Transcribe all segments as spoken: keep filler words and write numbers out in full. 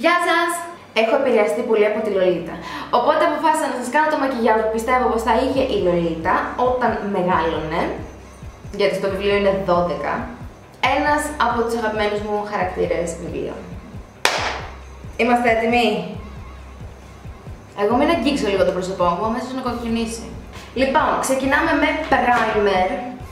Γεια σας! Έχω επηρεαστεί πολύ από τη Λολίτα. Οπότε αποφάσισα να σας κάνω το μακιγιάζ που πιστεύω πως θα είχε η Λολίτα όταν μεγάλωνε. Γιατί στο βιβλίο είναι δώδεκα. Ένας από τους αγαπημένους μου χαρακτήρες βιβλίων. Είμαστε έτοιμοι? Εγώ μην αγγίξω λίγο το πρόσωπό μου, αμέσως να κοκκινήσει. Λοιπόν, ξεκινάμε με primer.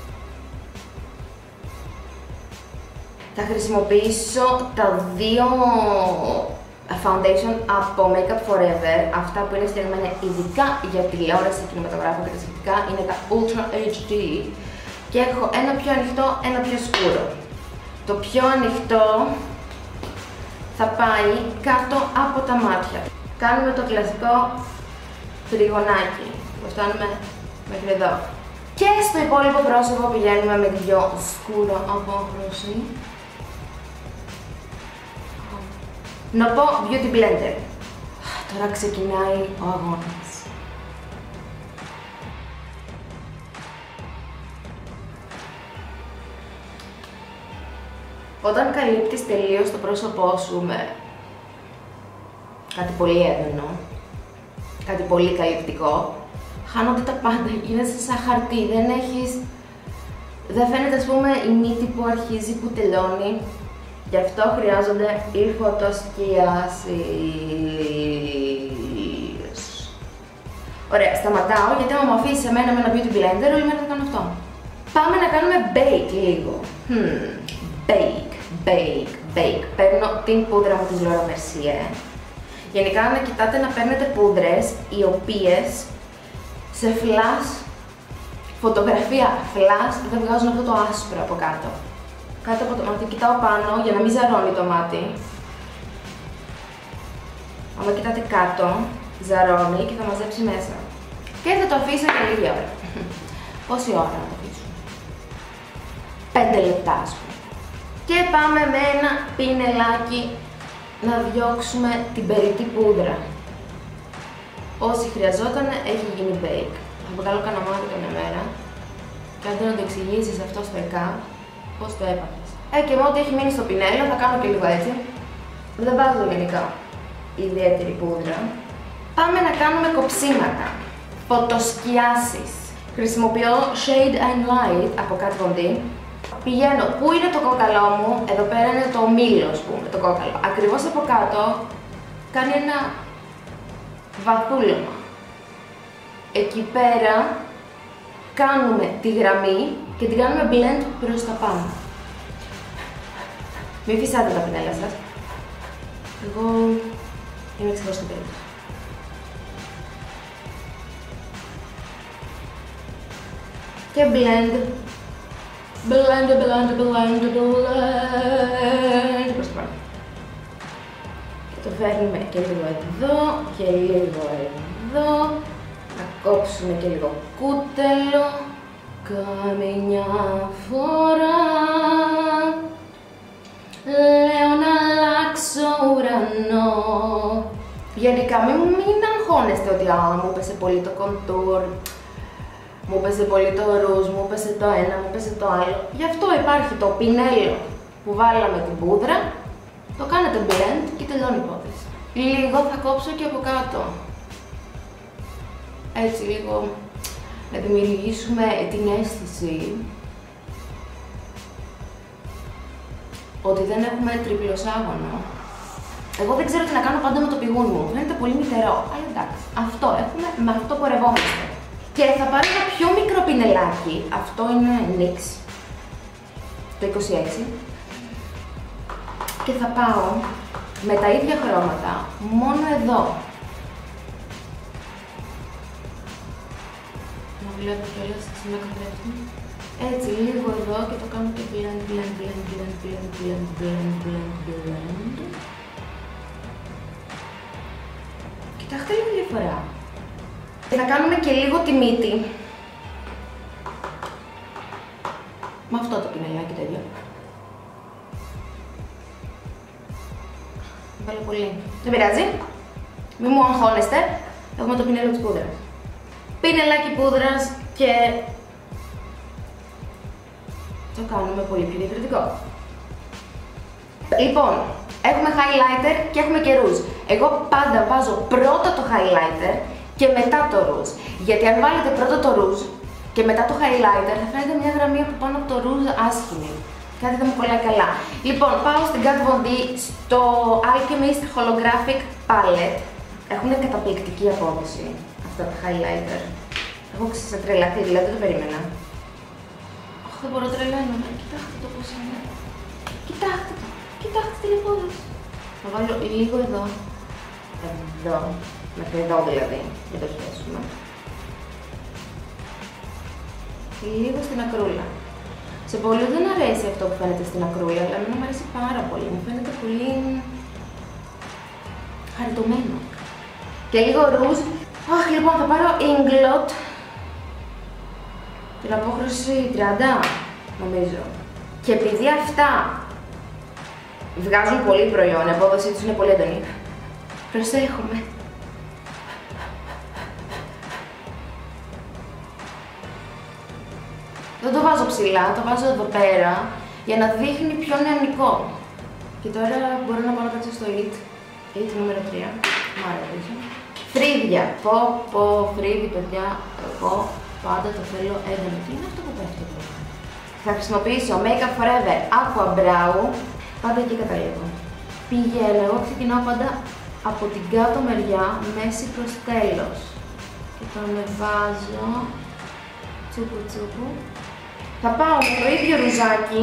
Θα χρησιμοποιήσω τα δύο foundation από Makeup Forever. Αυτά που είναι φτιαγμένα ειδικά για τηλεόραση, κινηματογράφο και τα σχετικά είναι τα Ultra έιτς ντι. Και έχω ένα πιο ανοιχτό, ένα πιο σκούρο. Το πιο ανοιχτό θα πάει κάτω από τα μάτια. Κάνουμε το κλασικό τριγωνάκι. Φτάνουμε μέχρι εδώ. Και στο υπόλοιπο πρόσωπο πηγαίνουμε με τη πιο σκούρο απόχρωση. Να πω Beauty Blender. Τώρα ξεκινάει ο αγώνας. Όταν καλύπτεις τελείως το πρόσωπό σου με κάτι πολύ έντονο, κάτι πολύ καλυπτικό, χάνονται τα πάντα, γίνεσαι σαν χαρτί, δεν έχεις... δεν φαίνεται, ας πούμε, η μύτη που αρχίζει, που τελειώνει. Γι' αυτό χρειάζονται οι φωτοσκιάσεις. Ωραία, σταματάω, γιατί άμα μου αφήσεις εμένα με ένα beauty blender, όλη μέρα θα κάνω αυτό. Πάμε να κάνουμε bake λίγο. Hmm. Bake, bake, bake. Παίρνω την πούδρα μου της Laura Mercier. Γενικά να κοιτάτε να παίρνετε πούδρες οι οποίες σε flash, φωτογραφία flash, δεν βγάζουν αυτό το άσπρο από κάτω. Κάτω από το μάτι, κοιτάω πάνω για να μην ζαρώνει το μάτι. Άμα κοιτάτε κάτω, ζαρώνει και θα μαζέψει μέσα. Και θα το αφήσω για λίγη ώρα. Πόση ώρα να το αφήσω? Πέντε λεπτά, ας πούμε. Και πάμε με ένα πινελάκι να διώξουμε την περιττή πούδρα. Όσοι χρειαζόταν, έχει γίνει bake. Θα βγάλω κανένα μάτι καμιά μέρα. Και αν δεν το εξηγήσεις αυτό στο ΕΚΑ, πώς το έπαθες. Ε, και με ό,τι έχει μείνει στο πινέλο, θα κάνω και λίγο έτσι. Δεν βάζω γενικά ιδιαίτερη πούδρα. Πάμε να κάνουμε κοψίματα. Φωτοσκιάσεις. Χρησιμοποιώ Shade and Light από Kat Von D. Πηγαίνω, πού είναι το κόκαλό μου, εδώ πέρα είναι το μήλο, ας πούμε, το κόκαλο. Ακριβώς από κάτω κάνει ένα βαθούλωμα. Εκεί πέρα κάνουμε τη γραμμή και την κάνουμε blend προς τα πάνω. Μην φυσάτε τα πινέλα σας. Εγώ είμαι εξαιρετικός στην περίπτωση. Και blend. Blend, blend, blend, blend. Προς τα πάνω. Και το φέρνουμε και λίγο εδώ και λίγο εδώ. Να κόψουμε και λίγο κούτελο. Καμιά φορά λέω να αλλάξω ουρανό. Γενικά μην, μην αγχώνεστε ότι α, μου πέσε πολύ το κοντούρ, μου πέσε πολύ το ρούζ, μου πέσε το ένα, μου πέσε το άλλο. Γι' αυτό υπάρχει το πινέλο που βάλαμε την πούδρα, το κάνετε blend και τελειώνει η υπόθεση. Λίγο θα κόψω και από κάτω. Έτσι λίγο να δημιουργήσουμε την αίσθηση ότι δεν έχουμε τριπλοσάγωνο. Εγώ δεν ξέρω τι να κάνω πάντα με το πηγούνι μου. Φαίνεται πολύ μητερό, αλλά εντάξει. Αυτό έχουμε, με αυτό πορευόμαστε. Και θα πάρω ένα πιο μικρό πινελάκι. Αυτό είναι νίξ. Το είκοσι έξι. Και θα πάω με τα ίδια χρώματα μόνο εδώ. Να βλέπω κιόλας στην καθρέφτη. Έτσι, λίγο εδώ και το κάνω και blend, blend, blend, blend, blend, blend, blend, blend, blend. Κοιτάξτε λίγο διαφορά. Και θα κάνουμε και λίγο τη μύτη. Με αυτό το πινελάκι το ίδιο. Βάλω πολύ. Δεν πειράζει. Μη μου αγχώνεστε. Έχουμε το πινέλο της πούδρας. Πινελάκι πούδρας και το κάνουμε πολύ πιο διαφορετικό. Λοιπόν, έχουμε highlighter και έχουμε και ρούζ. Εγώ πάντα βάζω πρώτα το highlighter και μετά το ρούζ. Γιατί αν βάλετε πρώτα το ρούζ και μετά το highlighter θα φαίνεται μια γραμμή από πάνω από το ρούζ άσχημη. Κάτι δεν μου κολλάει καλά. Λοιπόν, πάω στην Kat Von D στο Alchemist Holographic Palette. Έχουν καταπληκτική απόδοση αυτά τα highlighter. Έχω ξετρελαθεί, δηλαδή δεν το περίμενα. Αχ, δεν μπορώ, τρελαίνομαι. Κοιτάξτε το πώς είναι. Κοιτάξτε το. Κοιτάξτε την απόδοση. Θα βάλω λίγο εδώ. Εδώ. Μέχρι εδώ δηλαδή, για το χέσουμε. Λίγο στην ακρούλα. Σε πολλούς δεν αρέσει αυτό που φαίνεται στην ακρούλα, αλλά εμένα μου αρέσει πάρα πολύ. Μου φαίνεται πολύ χαριτωμένο. Και λίγο ρούζ. Αχ, λοιπόν, θα πάρω Inglot. Την απόχρωση τριάντα, νομίζω. Και επειδή αυτά βγάζουν πολύ προϊόν, η απόδοσή τους είναι πολύ έντονη, προσέχουμε. Δεν το βάζω ψηλά, το βάζω εδώ πέρα για να δείχνει πιο νεανικό. Και τώρα μπορώ να πάω να κάτσω στο It, It νούμερο τρία, μ' άρεσε. Φρύδια, πω πω φρύδι παιδιά, εγώ πάντα το θέλω έντονο. Τι είναι αυτό που πέφτει εδώ? Θα χρησιμοποιήσω Make Up Forever Aqua Brow, πάντα εκεί καταλήγω. Πηγαίνω, εγώ ξεκινάω πάντα από την κάτω μεριά, μέση προς τέλος. Και το ανεβάζω, τσούπου τσούπου. Θα πάω με το ίδιο ρουζάκι,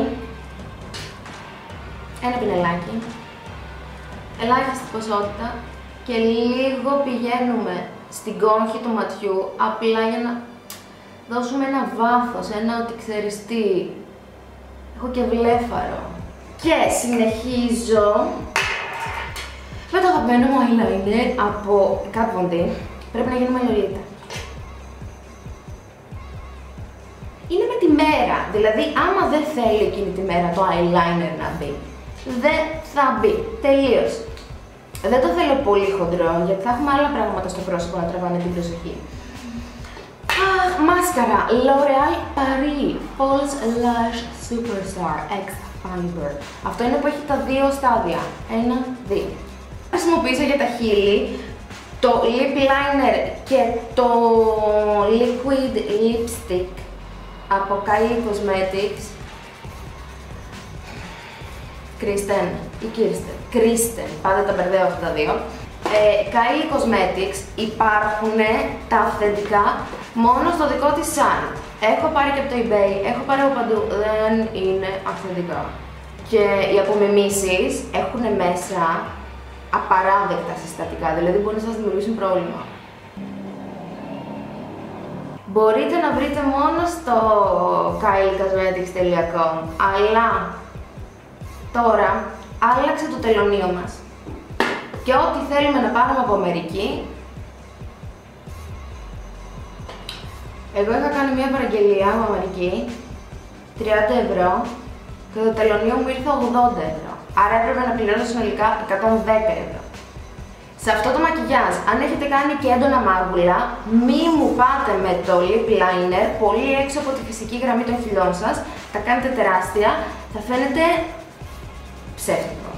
ένα πινελάκι, ελάχιστη ποσότητα και λίγο πηγαίνουμε στην κόγχη του ματιού, απλά για να δώσουμε ένα βάθος, ένα ότι ξέρεις τι, έχω και βλέφαρο. Και συνεχίζω με το αγαπημένο μου eyeliner από Kat Von D. Πρέπει να γίνουμε Λολίτα. Είναι με τη μέρα, δηλαδή άμα δεν θέλει εκείνη τη μέρα το eyeliner να μπει, δεν θα μπει, τελείως. Δεν το θέλω πολύ χοντρό, γιατί θα έχουμε άλλα πράγματα στο πρόσωπο να τραβάνε την προσοχή. Αχ, μάσκαρα, L'Oréal Paris False Lash Superstar X Fiber. Αυτό είναι που έχει τα δύο στάδια, ένα, δύο. Χρησιμοποιήσω για τα χείλη το lip liner και το liquid lipstick από Kylie Cosmetics. Kristen ή Kirsten, Kristen, πάντα τα μπερδεύω αυτά τα δύο. Ε, Kylie Cosmetics υπάρχουν τα αυθεντικά μόνο στο δικό της site. Έχω πάρει και από το eBay, έχω πάρει από παντού, δεν είναι αυθεντικά. Και οι απομιμήσεις έχουν μέσα απαράδεκτα συστατικά, δηλαδή μπορεί να σας δημιουργήσουν πρόβλημα. Μπορείτε να βρείτε μόνο στο kylie cosmetics τελεία com, αλλά τώρα άλλαξε το τελωνείο μας. Και ό,τι θέλουμε να πάρουμε από Αμερική, εγώ είχα κάνει μια παραγγελία από Αμερική, τριάντα ευρώ, και το τελωνείο μου ήρθε ογδόντα ευρώ. Άρα έπρεπε να πληρώσω συνολικά εκατόν δέκα ευρώ. Σε αυτό το μακιγιάζ, αν έχετε κάνει και έντονα μάγουλα, μη μου πάτε με το lip liner πολύ έξω από τη φυσική γραμμή των χειλών σας, τα κάνετε τεράστια, θα φαίνεται ψεύτικο.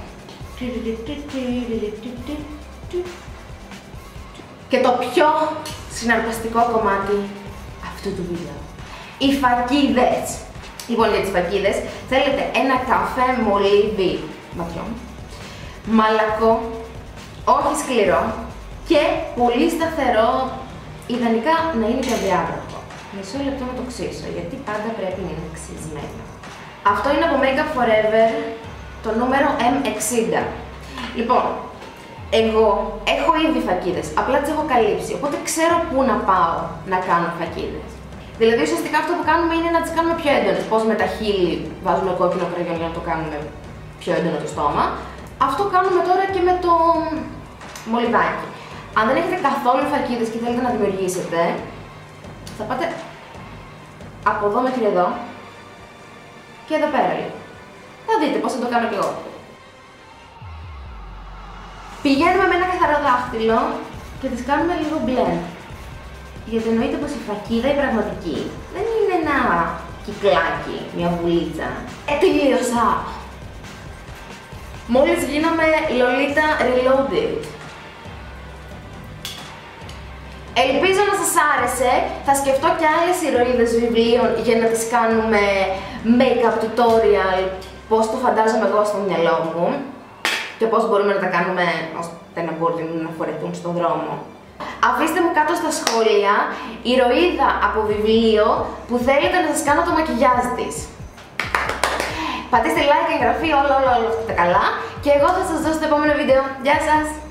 Και το πιο συναρπαστικό κομμάτι αυτού του βίντεο, οι φακίδες. Λοιπόν, για τις φακίδες θέλετε ένα καφέ μολύβι ματιών, μαλακό, όχι σκληρό και πολύ σταθερό, ιδανικά να είναι και αδιάβροχο. Μισό λεπτό να το ξύσω, γιατί πάντα πρέπει να είναι ξυσμένο. Αυτό είναι από Make Up Forever, το νούμερο εμ εξήντα. Λοιπόν, εγώ έχω ήδη φακίδες, απλά τις έχω καλύψει, οπότε ξέρω πού να πάω να κάνω φακίδες. Δηλαδή, ουσιαστικά αυτό που κάνουμε είναι να τις κάνουμε πιο έντονες. Πώς με τα χείλη βάζουμε κόκκινο κραγιόν για να το κάνουμε πιο έντονο το στόμα. Αυτό κάνουμε τώρα και με το μολυβάκι. Αν δεν έχετε καθόλου φακίδες και θέλετε να δημιουργήσετε, θα πάτε από εδώ μέχρι εδώ και εδώ πέρα λίγο. Θα δείτε πώς θα το κάνω κι εγώ. Πηγαίνουμε με ένα καθαρό δάχτυλο και τις κάνουμε λίγο blend. Γιατί εννοείται πως η φακίδα η πραγματική δεν είναι ένα κυκλάκι, μια βουλίτσα. Ε, τελείωσα! Μόλις γίναμε Lolita Reloaded. Ελπίζω να σας άρεσε. Θα σκεφτώ και άλλες ηρωίδες βιβλίων για να τις κάνουμε make-up tutorial, πώς το φαντάζομαι εγώ στο μυαλό μου και πώς μπορούμε να τα κάνουμε ώστε να μπορούν να φορετούν στον δρόμο. Αφήστε μου κάτω στα σχόλια ηρωίδα από βιβλίο που θέλετε να σας κάνω το μακιγιάζ της. Πατήστε like, εγγραφή, όλα όλα όλα αυτά τα καλά και εγώ θα σας δώσω το επόμενο βίντεο. Γεια σας!